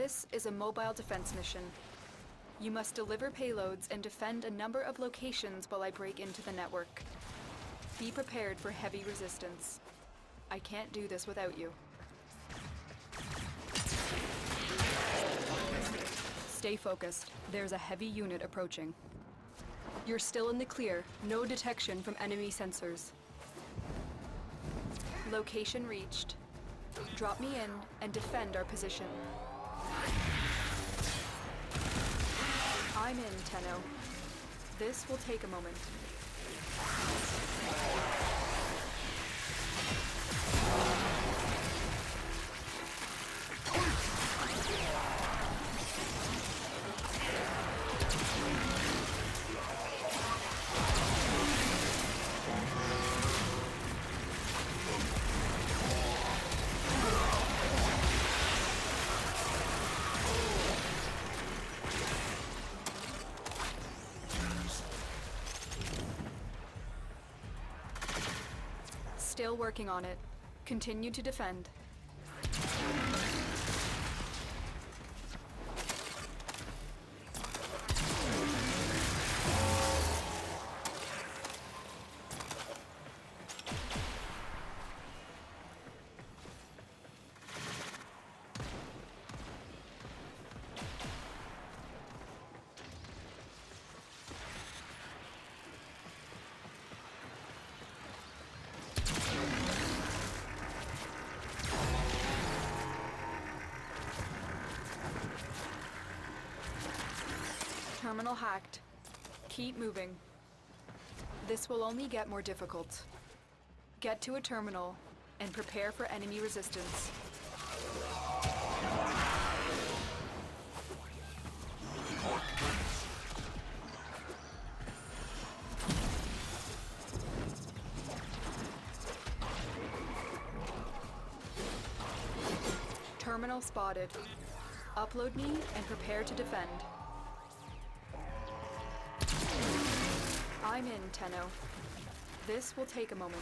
This is a mobile defense mission. You must deliver payloads and defend a number of locations while I break into the network. Be prepared for heavy resistance. I can't do this without you. Stay focused. There's a heavy unit approaching. You're still in the clear. No detection from enemy sensors. Location reached. Drop me in and defend our position. I'm in, Tenno. This will take a moment. Still working on it. Continue to defend. Terminal hacked. Keep moving. This will only get more difficult. Get to a terminal and prepare for enemy resistance. Terminal spotted. Upload me and prepare to defend. I'm in, Tenno. This will take a moment.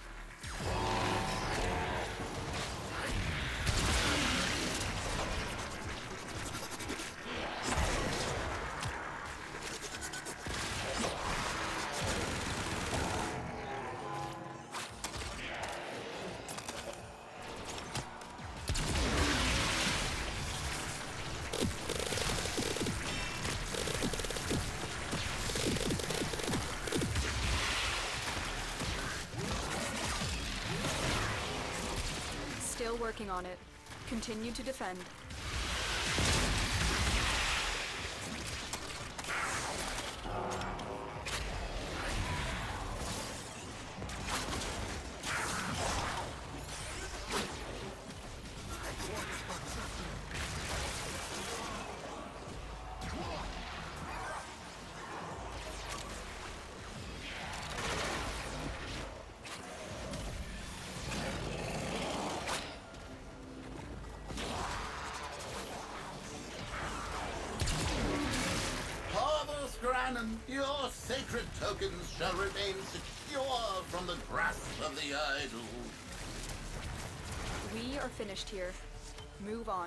Still working on it. Continue to defend. Granon, your sacred tokens shall remain secure from the grasp of the idol. We are finished here. Move on.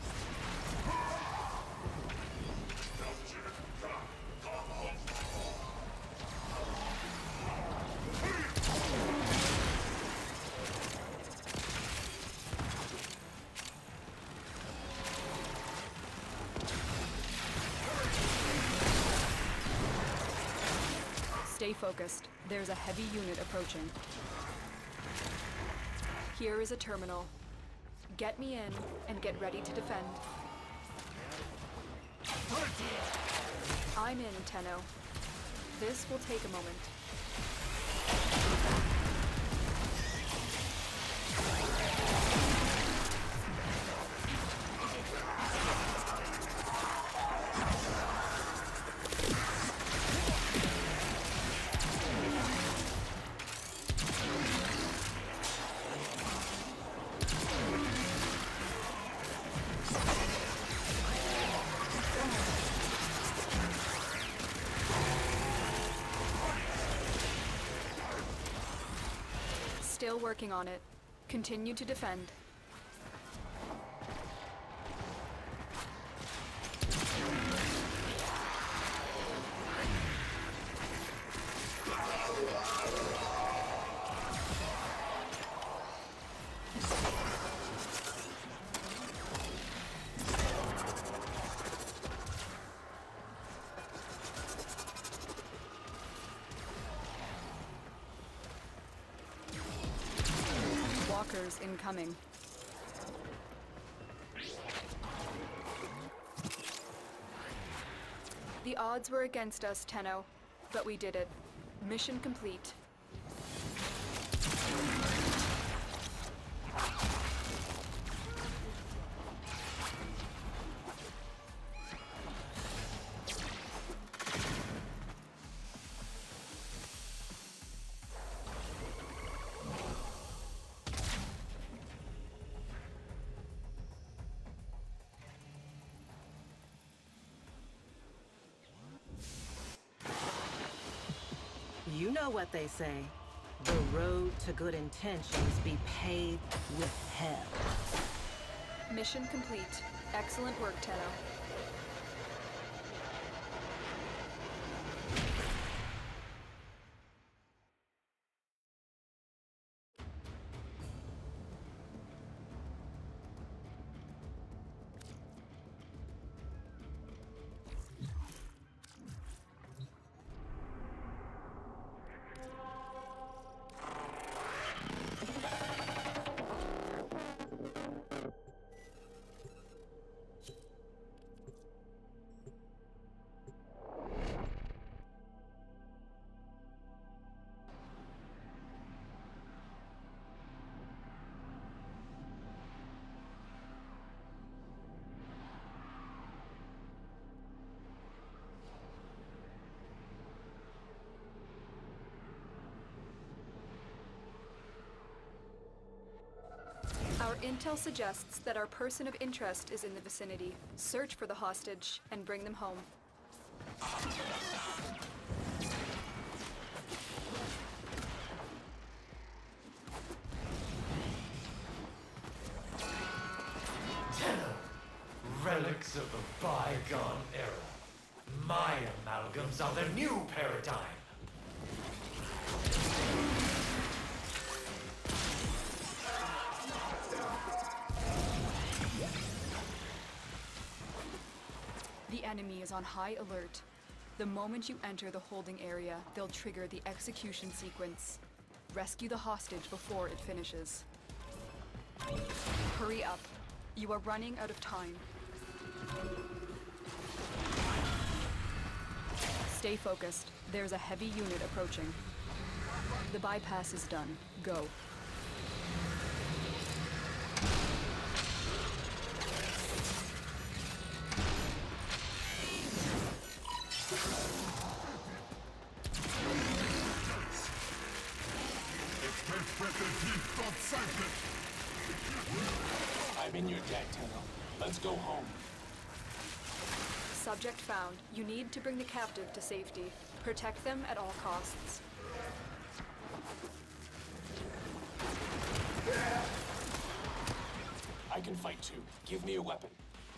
Stay focused. There's a heavy unit approaching. Here is a terminal. Get me in and get ready to defend. I'm in, Tenno. This will take a moment. Still working on it. Continue to defend. Reinforcements incoming. The odds were against us, Tenno, but we did it. Mission complete. You know what they say. The road to good intentions be paved with hell. Mission complete. Excellent work, Tenno. Our intel suggests that our person of interest is in the vicinity. Search for the hostage and bring them home. Tenno, relics of a bygone era. My amalgams are the new paradigm. The enemy is on high alert. The moment you enter the holding area, they'll trigger the execution sequence. Rescue the hostage before it finishes. Hurry up. You are running out of time. Stay focused. There's a heavy unit approaching. The bypass is done. Go. I'm in your debt, Tenno. Let's go home. Subject found. You need to bring the captive to safety. Protect them at all costs. I can fight too. Give me a weapon.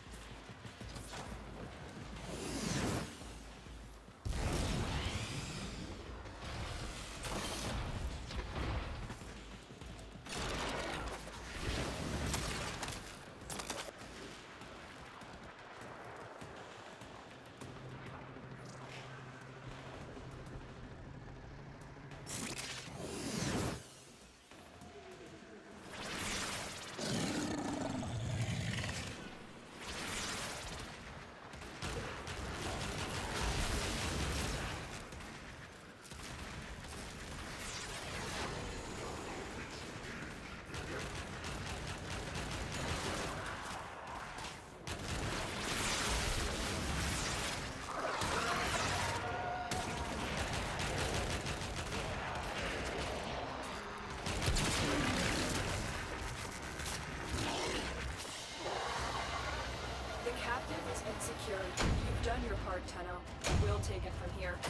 Secured. You've done your part, Tenno. We'll take it from here.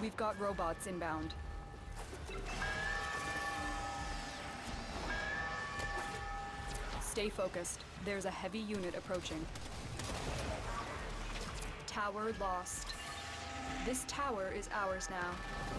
We've got robots inbound. Stay focused. There's a heavy unit approaching. Tower lost. This tower is ours now.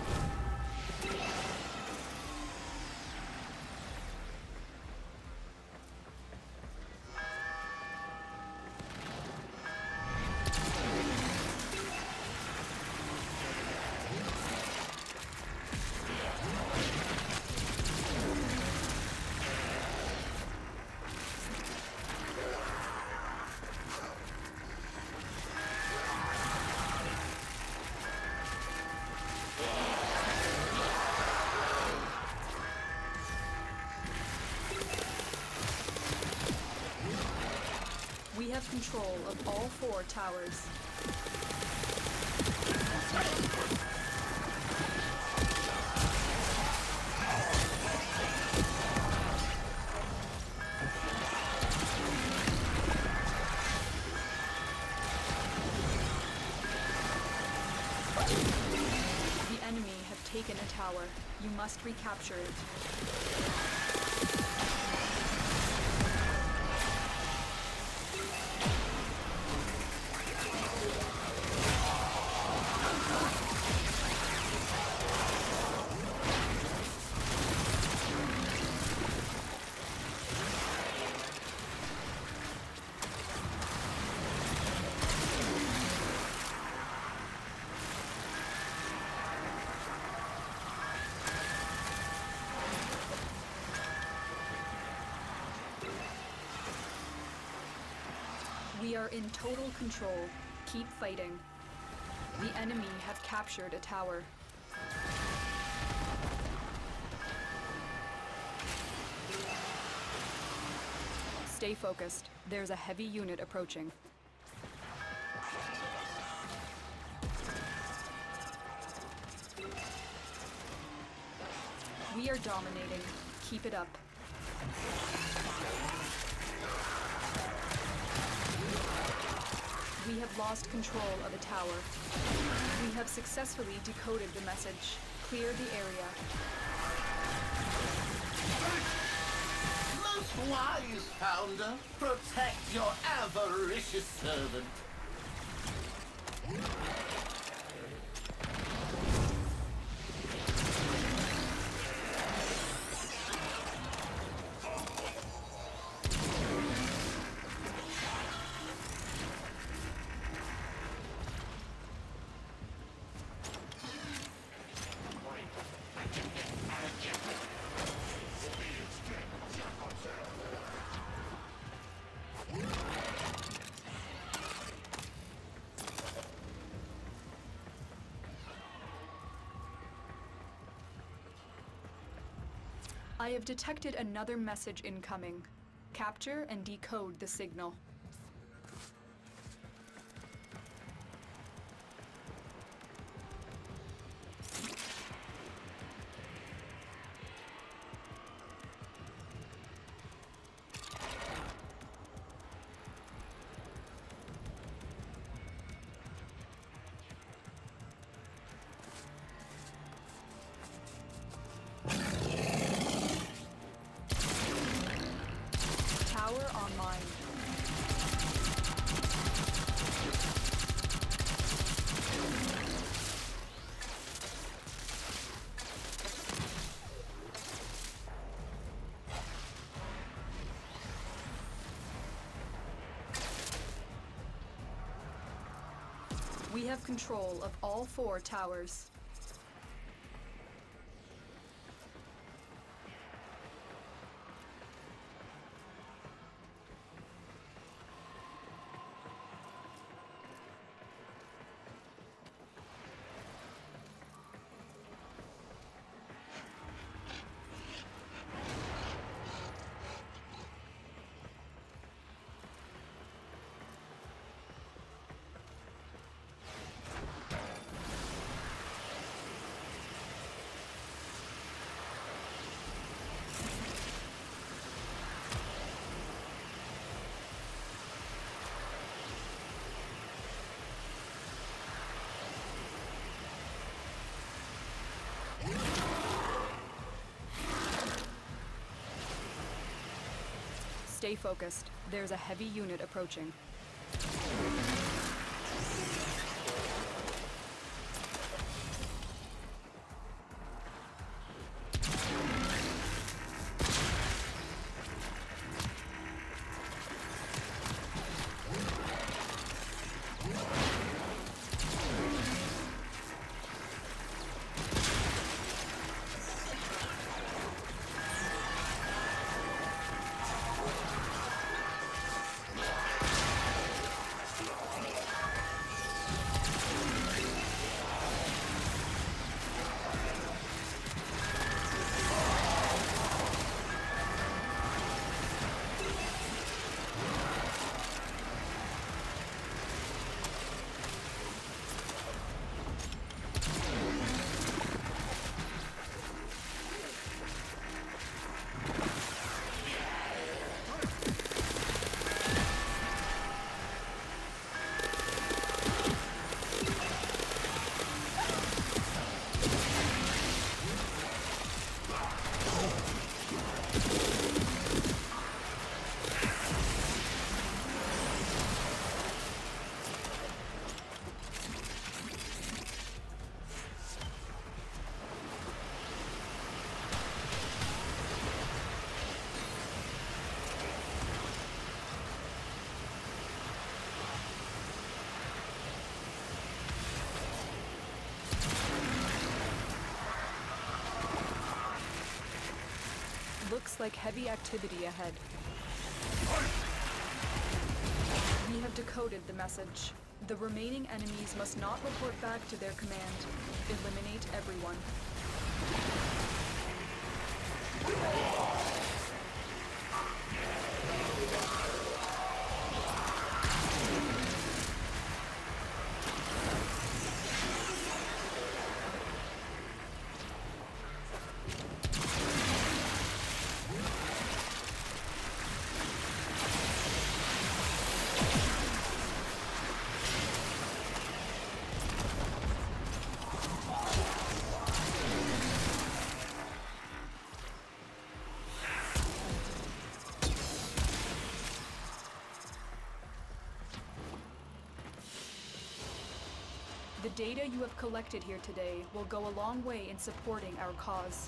We have control of all 4 towers. The enemy have taken a tower. You must recapture it. We are in total control. Keep fighting. The enemy have captured a tower. Stay focused. There's a heavy unit approaching. We are dominating. Keep it up. We have lost control of a tower. We have successfully decoded the message. Clear the area. Most wise founder, protect your avaricious servant. I have detected another message incoming. Capture and decode the signal. Tower online. We have control of all 4 towers. Stay focused. There's a heavy unit approaching. Looks like heavy activity ahead. We have decoded the message. The remaining enemies must not report back to their command. Eliminate everyone. The data you have collected here today will go a long way in supporting our cause.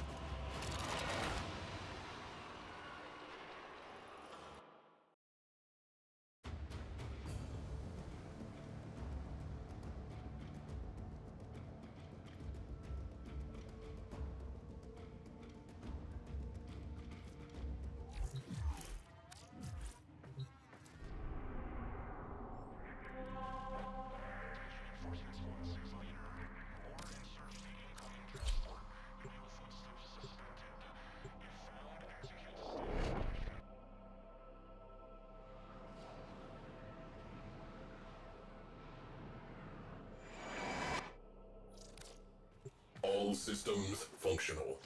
All systems functional.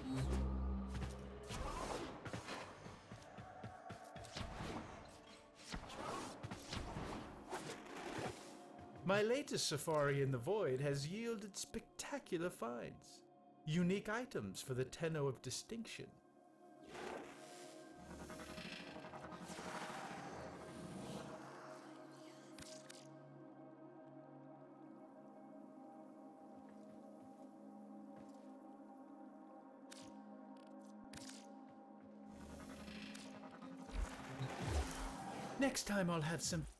My latest safari in the Void has yielded spectacular finds. Unique items for the Tenno of Distinction. Next time I'll have some